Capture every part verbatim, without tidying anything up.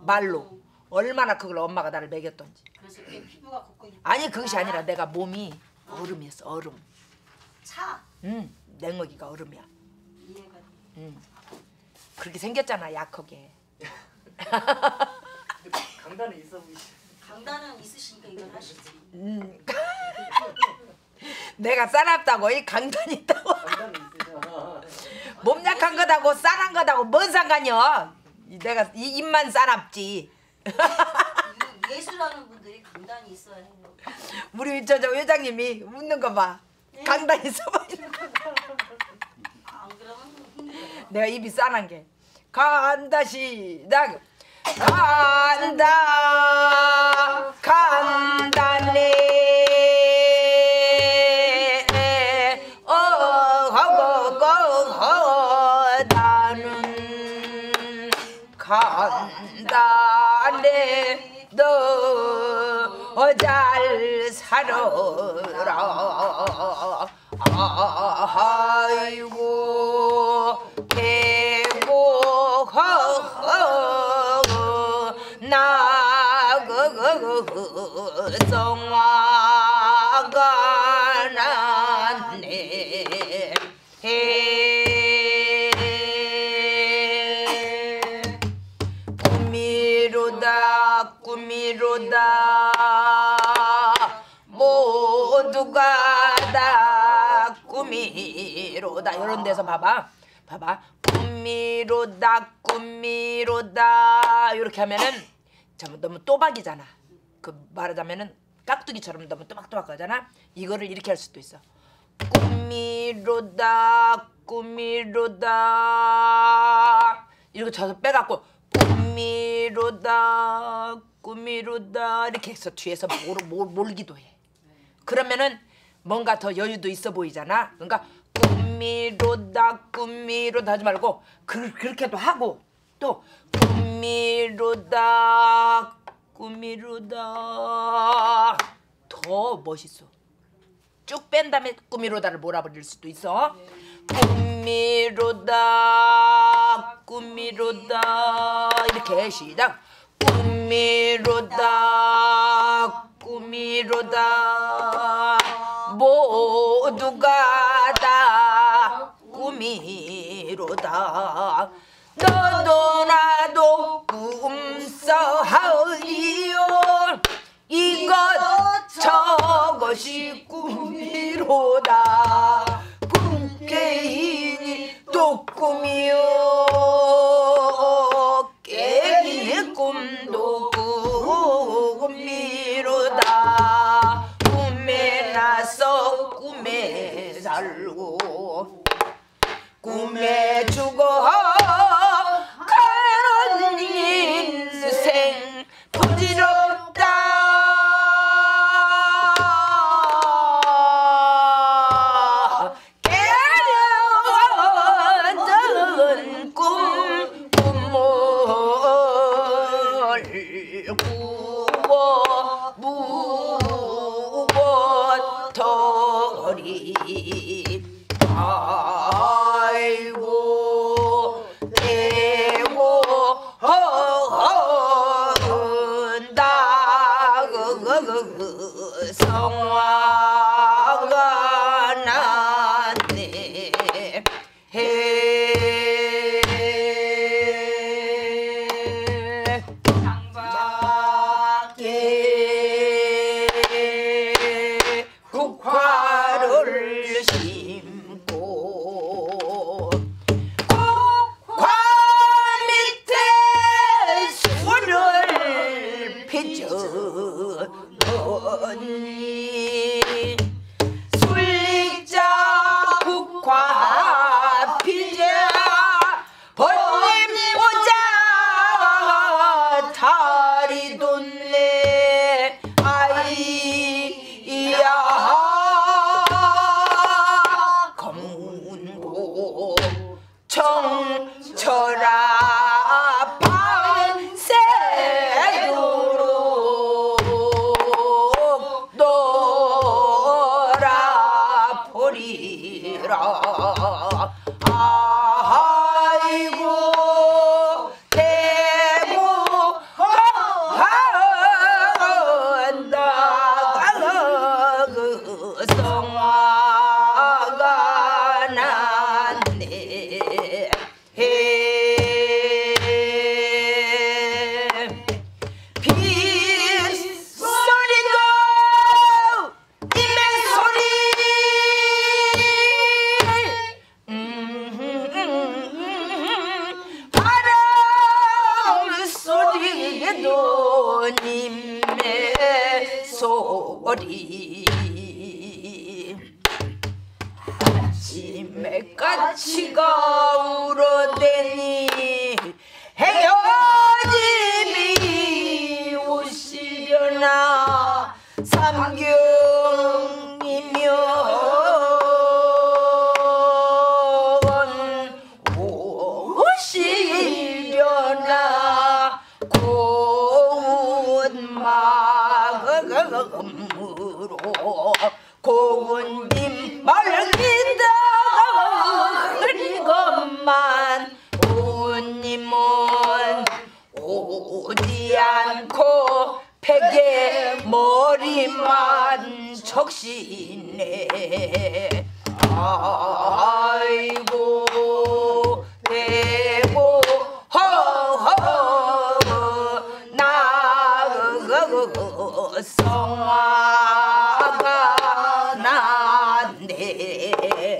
말로. 얼마나 그걸 엄마가 나를 먹였던지. 그래서 이렇게 피부가 곱고 아니 그것이 아니라 내가 몸이 얼음이었어. 얼음. 차. 응. 냉어기가 얼음이야. 이해가 돼. 응. 그렇게 생겼잖아 약하게. 강단에 있어 보이시. 강단은 있으시니까 이걸 하시지. 음. 내가 싸납다고 이 강단이 있다고. 강단에 있으셔. 몸 약한 거다고 싸난 거다고 뭔 상관이야. 내가 이 입만 싸납지. 예술하는 분들이 강단이 있어야 해요. 우리 저, 저 회장님이 웃는 거 봐. 네. 강단 있어 보이는. 안 그러면 힘들어요. 내가 입이 싸난 게. 간다 시작. 간다 간다네 어허거거허다는 간다네 너 잘 살아라. 아이고 개고 허허 나그 성화가 났네. 꿈이로다 꿈이로다 모두가 다 꿈이로다. 이런 데서 봐봐 봐봐. 꿈이로다 꿈이로다 이렇게 하면은 참 너무 또박이잖아. 그 말하자면은 깍두기처럼 너무 또박또박하잖아. 이거를 이렇게 할 수도 있어. 꿈이로다 꿈이로다 이렇게 져서 빼갖고 꿈이로다 꿈이로다 이렇게 해서 뒤에서 몰, 몰, 몰기도 해. 그러면은 뭔가 더 여유도 있어 보이잖아. 그러니까 꿈이로다 꿈이로다 하지 말고 그, 그렇게도 하고 또 꿈이로다 꿈이로다 더 멋있어. 쭉 뺀 다음에 꿈이로다를 몰아버릴 수도 있어. 꿈이로다 꿈이로다 이렇게 시작. 꿈이로다 꿈이로다 모두가 다 꿈이로다. 너도 나도 꿈싸하리요. 이것 저것이 꿈이로다. 꿈깨이니 또 꿈이요. 깨기의 꿈도 꿈이로다. 꿈에 나서 꿈에 살고 꿈에 죽어 가는 인생 부질없다. 깨어든 꿈 꿈을 꾸어 무엇더리. 아이고 대고 허은다 성화가 났네. 장밖에 국화를 심고 국화 밑에 술을 빚었니. 술리자 국화 피자 벌림 오자 다리 돋네. 아이야 검고 청철아 밤새도록 놀아보리라. 아이고 대고 소리도 님의 소리 아침에 까치가 울어대니 헤어짐이 오시려나 삼경이면 오시려나 고운 마음으로 고운 님 말기다 흐리건만 오님은 오지 않고 베개 머리만 적시네 아이고 대고 허허 나 성화가 난데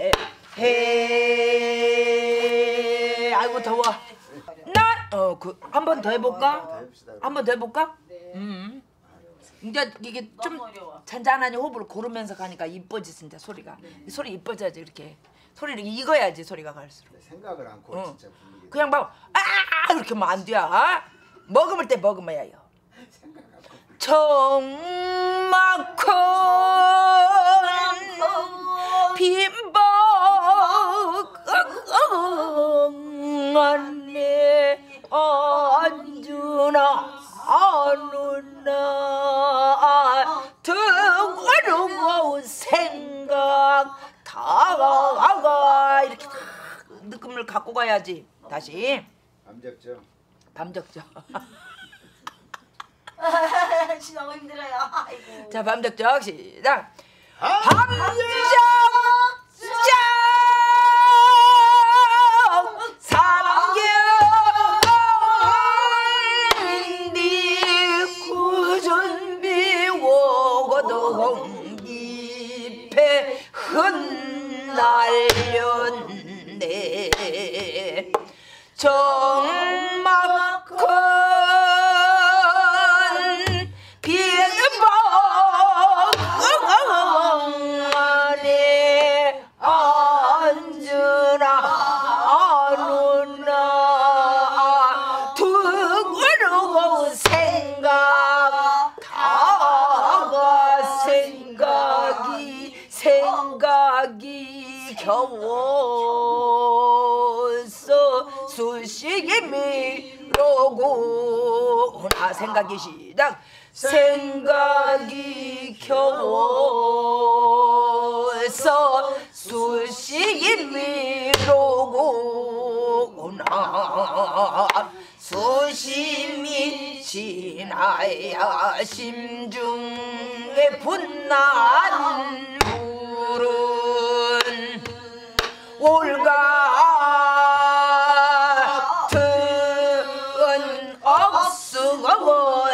해 아이고 더워 난어그 한 번 더 해볼까? 한 번 더 해볼까? 음. 이제 이게 좀 잔잔하니 호흡을 고르면서 가니까 이뻐지신다 소리가. 이 소리 이뻐져야지 이렇게 소리를 익어야지 소리가 갈수록. 생각을 않고 어. 진짜 부르게. 그냥 막 아 이렇게 하면 안 돼. 아? 먹을 때 먹으면요. 정막한 빈박 안에 앉으나 안으나 등어르고 생각 다가 이렇게 다 느낌을 갖고 가야지. 다시 밤적죠. 밤적죠. 너무 힘들어요. 아이고. 자 밤적적 시작. 밤적 삼경니 구준비 오고동잎에 흩날렸네 정막한 빈박 안에 앉으나 안으나 두고로 생각 다가 생각이 생각이 겨워서 수식이 미로구나 생각이 시작 생각이 겨워서 수식이 미로구나 수심이 지나야 심중에 분난 물은 올가 같은 억수고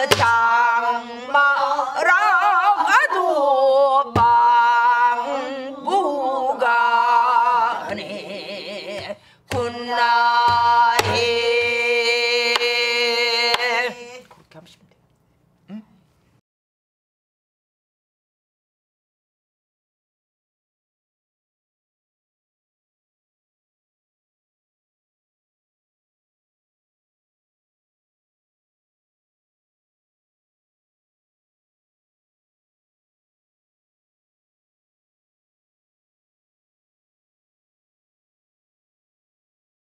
장마라가도 방부가네 군나